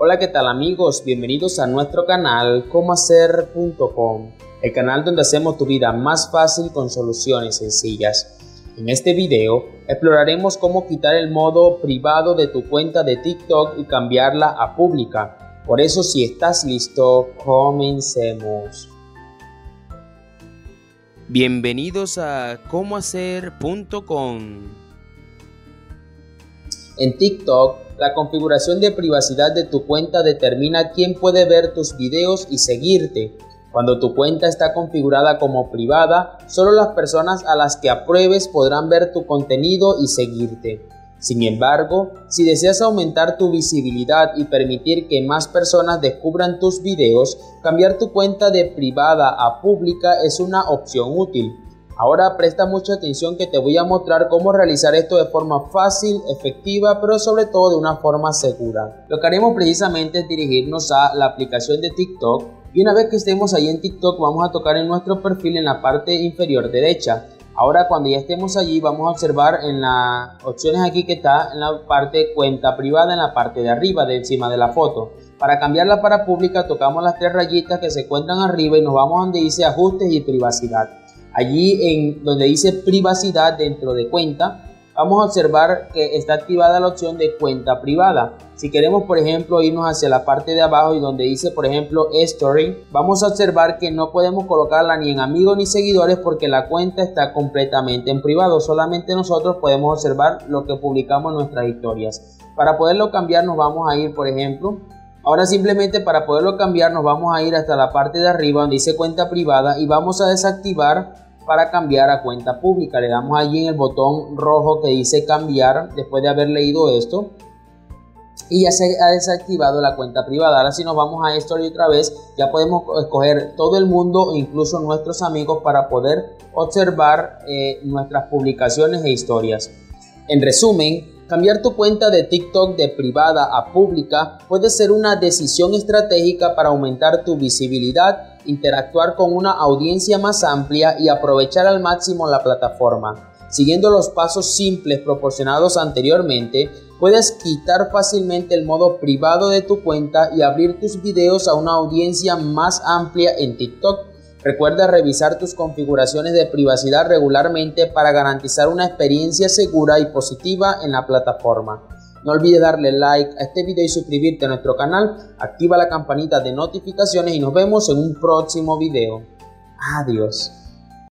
Hola, ¿qué tal amigos? Bienvenidos a nuestro canal comohacer.com, el canal donde hacemos tu vida más fácil con soluciones sencillas. En este video exploraremos cómo quitar el modo privado de tu cuenta de TikTok y cambiarla a pública. Por eso, si estás listo, comencemos. Bienvenidos a comohacer.com. En TikTok, la configuración de privacidad de tu cuenta determina quién puede ver tus videos y seguirte. Cuando tu cuenta está configurada como privada, solo las personas a las que apruebes podrán ver tu contenido y seguirte. Sin embargo, si deseas aumentar tu visibilidad y permitir que más personas descubran tus videos, cambiar tu cuenta de privada a pública es una opción útil. Ahora presta mucha atención que te voy a mostrar cómo realizar esto de forma fácil, efectiva, pero sobre todo de una forma segura. Lo que haremos precisamente es dirigirnos a la aplicación de TikTok y una vez que estemos ahí en TikTok vamos a tocar en nuestro perfil en la parte inferior derecha. Ahora cuando ya estemos allí vamos a observar en las opciones aquí que está en la parte cuenta privada en la parte de arriba de encima de la foto. Para cambiarla para pública tocamos las tres rayitas que se encuentran arriba y nos vamos a donde dice ajustes y privacidad. Allí en donde dice privacidad dentro de cuenta, vamos a observar que está activada la opción de cuenta privada. Si queremos, por ejemplo, irnos hacia la parte de abajo y donde dice, por ejemplo, Story, vamos a observar que no podemos colocarla ni en amigos ni seguidores porque la cuenta está completamente en privado. Solamente nosotros podemos observar lo que publicamos en nuestras historias. Para poderlo cambiar nos vamos a ir, por ejemplo, ahora simplemente para poderlo cambiar nos vamos a ir hasta la parte de arriba donde dice cuenta privada y vamos a desactivar para cambiar a cuenta pública. Le damos allí en el botón rojo que dice cambiar después de haber leído esto y ya se ha desactivado la cuenta privada. Ahora si nos vamos a Story otra vez ya podemos escoger todo el mundo e incluso nuestros amigos para poder observar nuestras publicaciones e historias. En resumen, cambiar tu cuenta de TikTok de privada a pública puede ser una decisión estratégica para aumentar tu visibilidad, interactuar con una audiencia más amplia y aprovechar al máximo la plataforma. Siguiendo los pasos simples proporcionados anteriormente, puedes quitar fácilmente el modo privado de tu cuenta y abrir tus videos a una audiencia más amplia en TikTok. Recuerda revisar tus configuraciones de privacidad regularmente para garantizar una experiencia segura y positiva en la plataforma. No olvides darle like a este video y suscribirte a nuestro canal. Activa la campanita de notificaciones y nos vemos en un próximo video. Adiós.